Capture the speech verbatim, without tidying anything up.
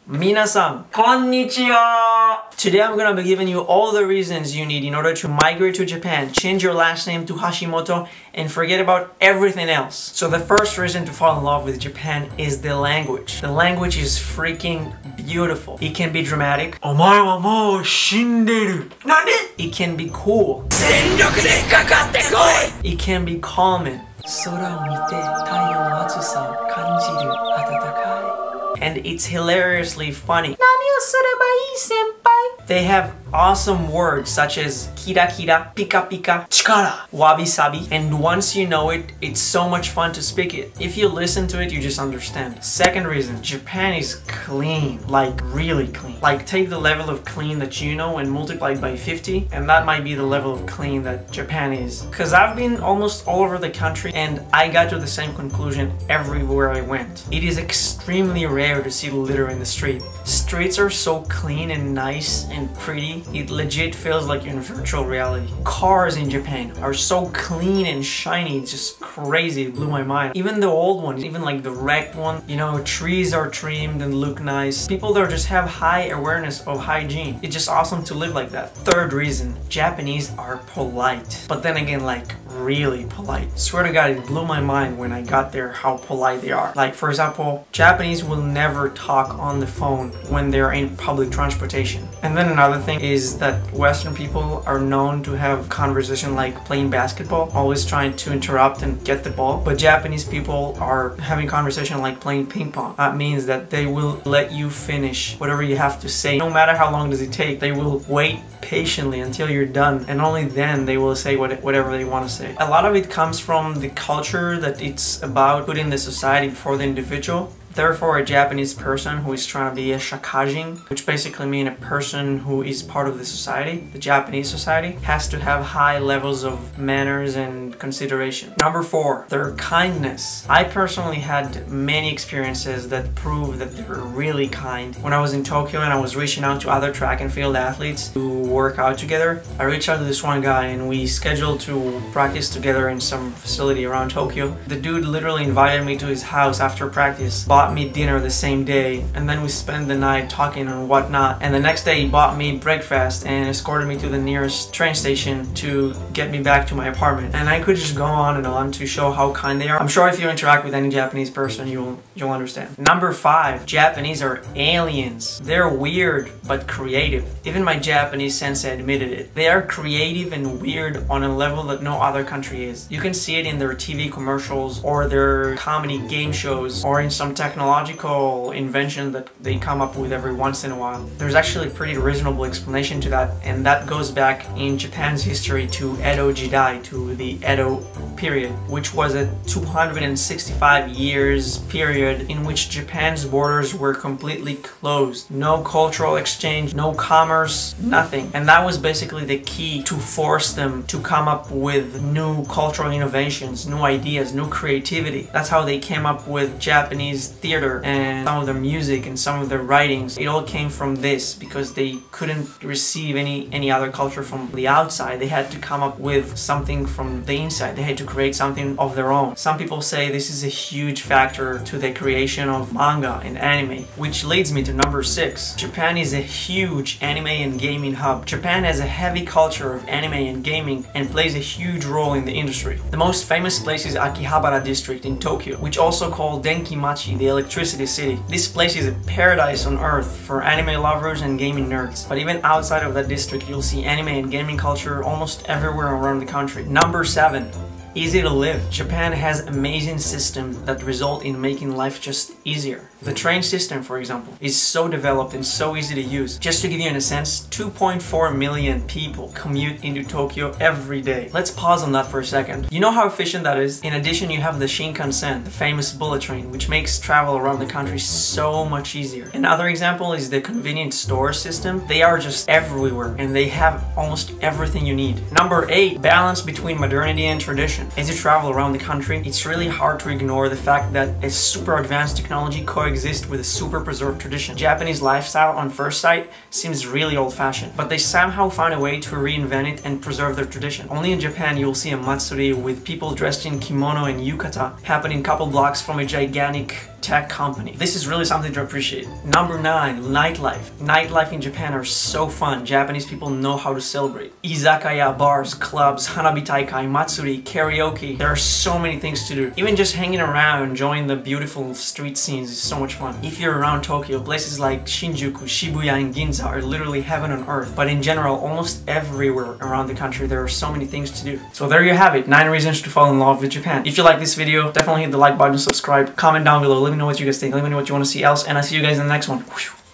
Minasan, konnichiwa! Today I'm gonna be giving you all the reasons you need in order to migrate to Japan, change your last name to Hashimoto, and forget about everything else. So the first reason to fall in love with Japan is the language. The language is freaking beautiful. It can be dramatic. Omae wa mou shinderu. Nani? It can be cool. Senryoku de kakatte koi! It can be calming. Sora o mite taiyo no atsusa o kanjiru atatakai. And it's hilariously funny. Nani o sureba ii, senpai? They have awesome words such as kira kira, pika pika, chikara, wabi sabi, and once you know it, it's so much fun to speak it. If you listen to it, you just understand. Second reason, Japan is clean, like really clean. Like take the level of clean that you know and multiply it by fifty, and that might be the level of clean that Japan is. Cause I've been almost all over the country and I got to the same conclusion everywhere I went. It is extremely rare to see litter in the street. Streets are so clean and nice and pretty, it legit feels like you're in virtual reality. Cars in Japan are so clean and shiny, it's just crazy, it blew my mind. Even the old ones, even like the wrecked one, you know, trees are trimmed and look nice. People there just have high awareness of hygiene. It's just awesome to live like that. Third reason, Japanese are polite. But then again, like really polite. Swear to God, it blew my mind when I got there how polite they are. Like for example, Japanese will never talk on the phone when they're in public transportation. And then another thing is that Western people are known to have conversation like playing basketball, always trying to interrupt and get the ball. But Japanese people are having conversation like playing ping pong. That means that they will let you finish whatever you have to say. No matter how long does it take, they will wait patiently until you're done, and only then they will say what, whatever they want to say. A lot of it comes from the culture that it's about putting the society before the individual. Therefore, a Japanese person who is trying to be a shakajin, which basically means a person who is part of the society, the Japanese society, has to have high levels of manners and consideration. Number four, their kindness. I personally had many experiences that prove that they're really kind. When I was in Tokyo and I was reaching out to other track and field athletes to work out together, I reached out to this one guy and we scheduled to practice together in some facility around Tokyo. The dude literally invited me to his house after practice, bought me dinner the same day, and then we spent the night talking and whatnot, and the next day he bought me breakfast and escorted me to the nearest train station to get me back to my apartment. And I could just go on and on to show how kind they are. I'm sure if you interact with any Japanese person, you'll you'll understand. Number five, Japanese are aliens. They're weird but creative. Even my Japanese sensei admitted it. They are creative and weird on a level that no other country is. You can see it in their T V commercials or their comedy game shows or in some technological invention that they come up with every once in a while. There's actually a pretty reasonable explanation to that, and that goes back in Japan's history to Edo Jidai, to the Edo period, which was a two hundred sixty-five years period in which Japan's borders were completely closed. No cultural exchange, no commerce, nothing. And that was basically the key to force them to come up with new cultural innovations, new ideas, new creativity. That's how they came up with Japanese theater and some of their music and some of their writings. It all came from this because they couldn't receive any any other culture from the outside. They had to come up with something from the inside. They had to create something of their own. Some people say this is a huge factor to the creation of manga and anime, which leads me to number six. Japan is a huge anime and gaming hub. Japan has a heavy culture of anime and gaming and plays a huge role in the industry. The most famous place is Akihabara district in Tokyo, which also called Denkimachi, the electricity city. This place is a paradise on earth for anime lovers and gaming nerds. But even outside of that district, you'll see anime and gaming culture almost everywhere around the country. Number seven. Easy to live. Japan has amazing systems that result in making life just easier. The train system, for example, is so developed and so easy to use. Just to give you in a sense, two point four million people commute into Tokyo every day. Let's pause on that for a second. You know how efficient that is? In addition, you have the Shinkansen, the famous bullet train, which makes travel around the country so much easier. Another example is the convenience store system. They are just everywhere and they have almost everything you need. Number eight, balance between modernity and tradition. As you travel around the country, it's really hard to ignore the fact that a super advanced technology coexists with a super preserved tradition. Japanese lifestyle on first sight seems really old-fashioned, but they somehow found a way to reinvent it and preserve their tradition. Only in Japan you'll see a matsuri with people dressed in kimono and yukata happening a couple blocks from a gigantic tech company. This is really something to appreciate. Number nine, nightlife. Nightlife in Japan are so fun. Japanese people know how to celebrate. Izakaya, bars, clubs, hanabi taikai, matsuri, karaoke. There are so many things to do. Even just hanging around, enjoying the beautiful street scenes is so much fun. If you're around Tokyo, places like Shinjuku, Shibuya, and Ginza are literally heaven on earth. But in general, almost everywhere around the country, there are so many things to do. So there you have it, nine reasons to fall in love with Japan. If you like this video, definitely hit the like button, subscribe, comment down below, let me know what you guys think, let me know what you want to see else, and I'll see you guys in the next one.